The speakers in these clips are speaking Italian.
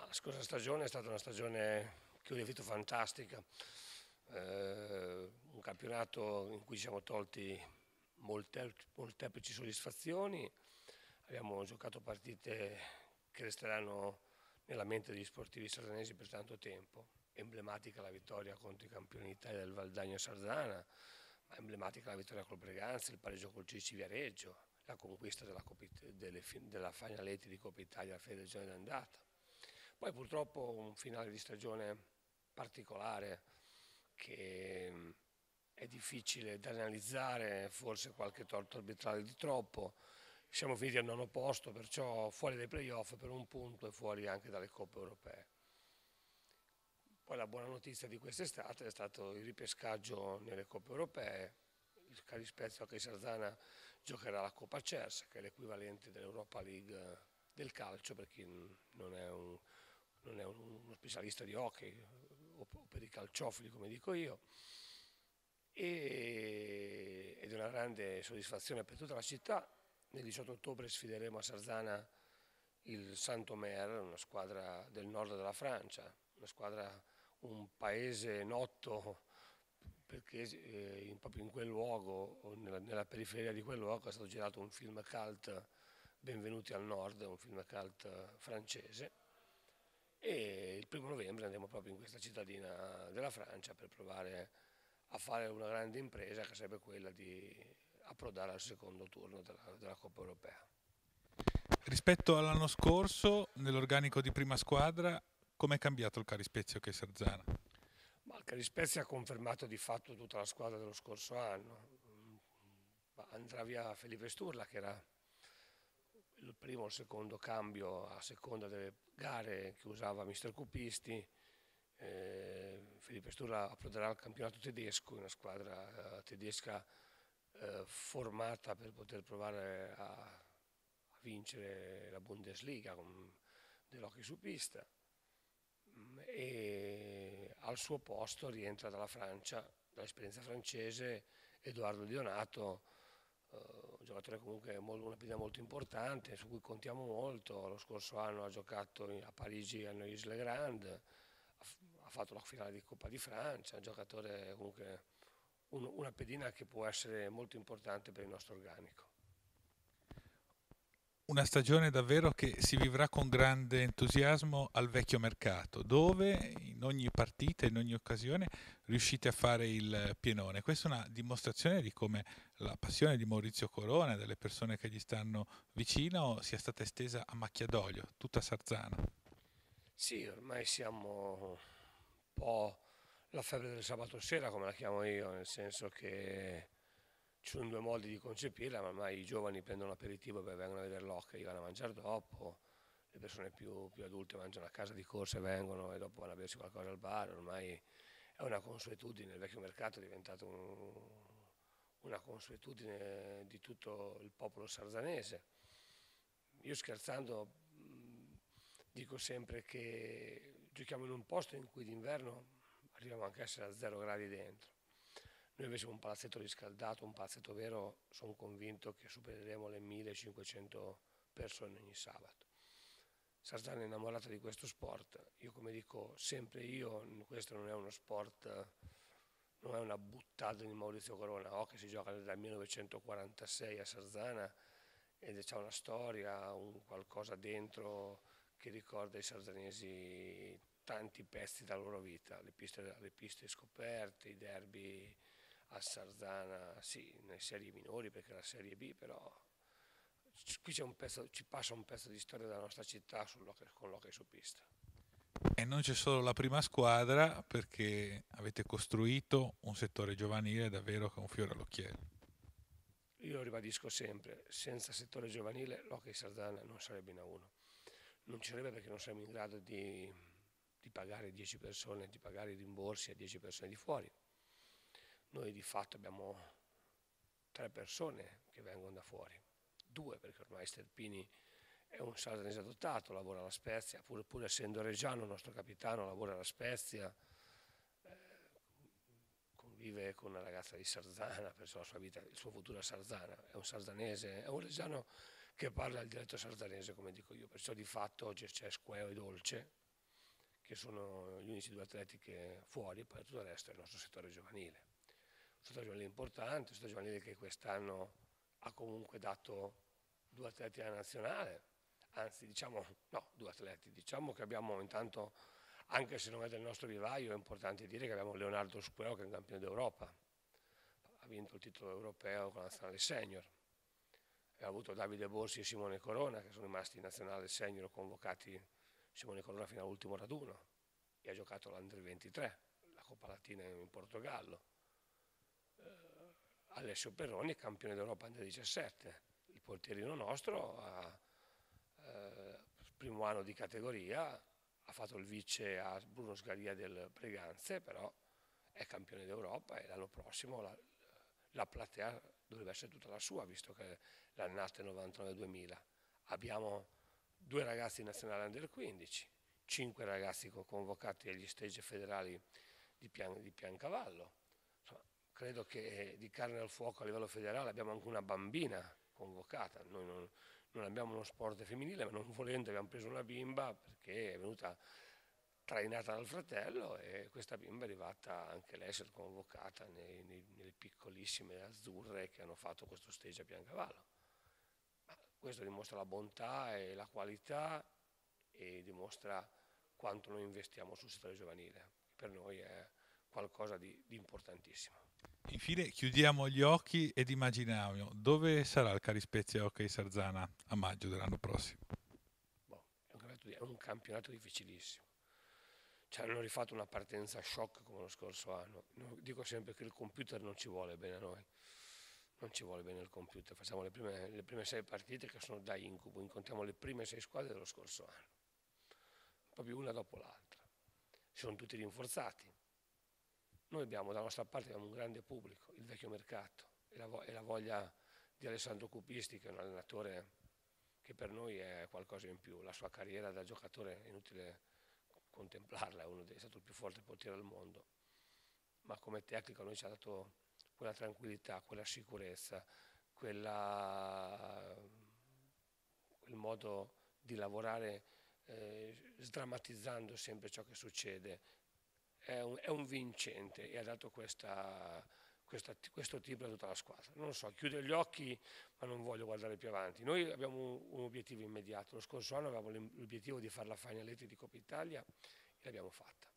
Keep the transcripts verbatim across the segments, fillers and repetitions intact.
La scorsa stagione è stata una stagione che ho definito fantastica, eh, un campionato in cui ci siamo tolti molte, molteplici soddisfazioni, abbiamo giocato partite che resteranno nella mente degli sportivi sardanesi per tanto tempo, emblematica la vittoria contro i campioni d'Italia del Valdagno Sarzana, ma emblematica la vittoria col Breganzi, il pareggio col C I C Viareggio, la conquista della, Coppa, delle, della Finaletti di Coppa Italia alla federazione d'andata. Poi purtroppo un finale di stagione particolare che è difficile da analizzare, forse qualche torto arbitrale di troppo. Siamo finiti al nono posto, perciò fuori dai playoff per un punto e fuori anche dalle coppe europee. Poi la buona notizia di quest'estate è stato il ripescaggio nelle coppe europee. Il Carispezia Hockey Sarzana giocherà la Coppa Cers, che è l'equivalente dell'Europa League del calcio, per chi non è un non è uno specialista di hockey o per i calciofili come dico io, e, ed è una grande soddisfazione per tutta la città. Nel diciotto ottobre sfideremo a Sarzana il Saint-Omer, una squadra del nord della Francia, una squadra, un paese noto perché eh, in, proprio in quel luogo, o nella, nella periferia di quel luogo, è stato girato un film cult, Benvenuti al Nord, un film cult francese. E il primo novembre andiamo proprio in questa cittadina della Francia per provare a fare una grande impresa che sarebbe quella di approdare al secondo turno della, della Coppa Europea. Rispetto all'anno scorso, nell'organico di prima squadra, com'è cambiato il Carispezia Hockey Sarzana? Ma il Carispezia ha confermato di fatto tutta la squadra dello scorso anno. Andrà via Felipe Sturla, che era il primo o il secondo cambio a seconda delle gare che usava mister Cupisti. eh, Felipe Sturla approderà al campionato tedesco, una squadra eh, tedesca eh, formata per poter provare a, a vincere la Bundesliga con, dell'hockey su pista, e al suo posto rientra dalla Francia, dall'esperienza francese, Edoardo Dionato, Uh, un giocatore comunque molto, una pedina molto importante su cui contiamo molto. Lo scorso anno ha giocato a Parigi a Neuilly-le-Grand, ha, ha fatto la finale di Coppa di Francia, un giocatore comunque un, una pedina che può essere molto importante per il nostro organico. Una stagione davvero che si vivrà con grande entusiasmo al vecchio mercato, dove in ogni partita, in ogni occasione riuscite a fare il pienone. Questa è una dimostrazione di come la passione di Maurizio Corona e delle persone che gli stanno vicino sia stata estesa a macchia d'olio, tutta Sarzana. Sì, ormai siamo un po' la febbre del sabato sera, come la chiamo io, nel senso che ci sono due modi di concepirla, ma ormai i giovani prendono l'aperitivo e poi vengono a vedere l'hockey, vanno a mangiare dopo, le persone più, più adulte mangiano a casa di corsa e vengono e dopo vanno a bersi qualcosa al bar. Ormai è una consuetudine, il vecchio mercato è diventato un, una consuetudine di tutto il popolo sarzanese. Io scherzando mh, dico sempre che giochiamo in un posto in cui d'inverno arriviamo anche a essere a zero gradi dentro. Noi invece un palazzetto riscaldato, un palazzetto vero, sono convinto che supereremo le millecinquecento persone ogni sabato. Sarzana è innamorata di questo sport. Io, come dico sempre io, questo non è uno sport, non è una buttata di Maurizio Corona, o che si gioca dal millenovecentoquarantasei a Sarzana ed c'è una storia, un qualcosa dentro che ricorda ai sarzanesi tanti pezzi della loro vita, le piste, le piste scoperte, i derby a Sarzana, sì, nelle serie minori perché è la serie B, però qui c'è un pezzo, ci passa un pezzo di storia della nostra città con l'hockey su pista. E non c'è solo la prima squadra, perché avete costruito un settore giovanile davvero che è un fiore all'occhiello. Io ribadisco sempre, senza settore giovanile l'hockey Sarzana non sarebbe in A uno. Non ci sarebbe perché non siamo in grado di, di pagare dieci persone, di pagare i rimborsi a dieci persone di fuori. Noi di fatto abbiamo tre persone che vengono da fuori, due perché ormai Sterpini è un sardanese adottato, lavora alla Spezia, pur, pur essendo reggiano il nostro capitano lavora alla Spezia, eh, convive con una ragazza di Sarzana, perciò la sua vita, il suo futuro a Sarzana, è un sardanese, è un reggiano che parla il dialetto sardanese come dico io, perciò di fatto oggi c'è squeo e dolce, che sono gli unici due atleti che fuori, poi tutto il resto è il nostro settore giovanile. Un settore giovanile importante, un settore giovanile che quest'anno ha comunque dato due atleti alla nazionale, anzi diciamo, no, due atleti, diciamo che abbiamo intanto, anche se non è del nostro vivaio, è importante dire che abbiamo Leonardo Squeo che è un campione d'Europa, ha vinto il titolo europeo con la nazionale senior, e ha avuto Davide Borsi e Simone Corona che sono rimasti in nazionale senior convocati, Simone Corona fino all'ultimo raduno, e ha giocato l'Under ventitré, la Coppa Latina in Portogallo. Eh, Alessio Perroni, campione d'Europa Under diciassette, il portierino nostro, ha, eh, primo anno di categoria, ha fatto il vice a Bruno Sgaria del Breganze, però è campione d'Europa e l'anno prossimo la, la platea dovrebbe essere tutta la sua, visto che l'annata è novantanove duemila. Abbiamo due ragazzi nazionali under quindici, cinque ragazzi convocati agli stage federali di, Pian, di Piancavallo. Insomma, credo che di carne al fuoco a livello federale abbiamo anche una bambina convocata. Noi non, non abbiamo uno sport femminile, ma non volendo abbiamo preso una bimba perché è venuta trainata dal fratello e questa bimba è arrivata anche lei a essere convocata nei, nei, nelle piccolissime azzurre che hanno fatto questo stage a Piancavallo. Ma questo dimostra la bontà e la qualità e dimostra quanto noi investiamo sul settore giovanile. Per noi è qualcosa di, di importantissimo. Infine chiudiamo gli occhi ed immaginiamo dove sarà il Carispezia Hockey Sarzana a maggio dell'anno prossimo. Boh, è, un campionato, è un campionato difficilissimo. Ci hanno rifatto una partenza shock come lo scorso anno. Dico sempre che il computer non ci vuole bene a noi, non ci vuole bene il computer. Facciamo le prime, le prime sei partite che sono da incubo, incontriamo le prime sei squadre dello scorso anno, proprio una dopo l'altra. Si sono tutti rinforzati. Noi abbiamo dalla nostra parte abbiamo un grande pubblico, il vecchio mercato e la, e la voglia di Alessandro Cupisti, che è un allenatore che per noi è qualcosa in più. La sua carriera da giocatore è inutile contemplarla, è uno dei, è stato il più forte portiere al mondo, ma come tecnico a noi ci ha dato quella tranquillità, quella sicurezza, quella, quel modo di lavorare eh, sdrammatizzando sempre ciò che succede. È un, è un vincente e ha dato questa, questa, questo tipo a tutta la squadra. Non so, chiudo gli occhi ma non voglio guardare più avanti. Noi abbiamo un, un obiettivo immediato. Lo scorso anno avevamo l'obiettivo di fare la Final Eight di Coppa Italia e l'abbiamo fatta.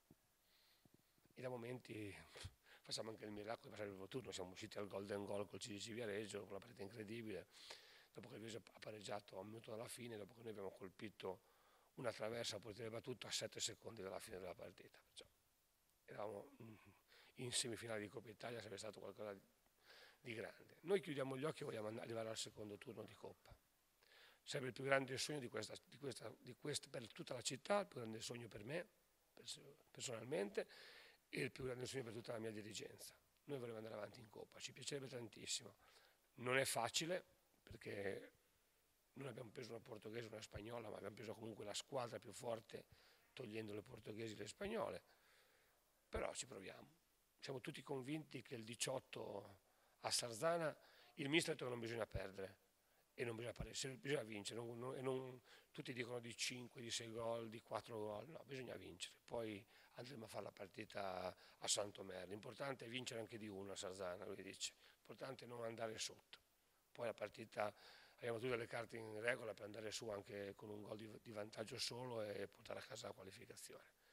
E da momenti facciamo anche il miracolo di passare il primo turno. Siamo usciti al Golden Goal col C D C Viareggio con una partita incredibile. Dopo che il Viareggio ha pareggiato a un minuto dalla fine, dopo che noi abbiamo colpito una traversa a portiere battuto a sette secondi dalla fine della partita. Cioè, eravamo in semifinale di Coppa Italia, sarebbe stato qualcosa di grande. Noi chiudiamo gli occhi e vogliamo arrivare al secondo turno di Coppa. Sarebbe il più grande sogno di questa, di questa, di questa, per tutta la città, il più grande sogno per me, personalmente, e il più grande sogno per tutta la mia dirigenza. Noi vorremmo andare avanti in Coppa, ci piacerebbe tantissimo. Non è facile, perché non abbiamo preso una portoghese o una spagnola, ma abbiamo preso comunque la squadra più forte, togliendo le portoghesi e le spagnole. Però ci proviamo. Siamo tutti convinti che il diciotto a Sarzana il mister ha detto che non bisogna perdere e non bisogna perdere, bisogna vincere. Non, non, e non, tutti dicono di cinque, di sei gol, di quattro gol. No, bisogna vincere. Poi andremo a fare la partita a Santomer. L'importante è vincere anche di uno a Sarzana, lui dice. L'importante è non andare sotto. Poi la partita, abbiamo tutte le carte in regola per andare su anche con un gol di, di vantaggio solo e portare a casa la qualificazione.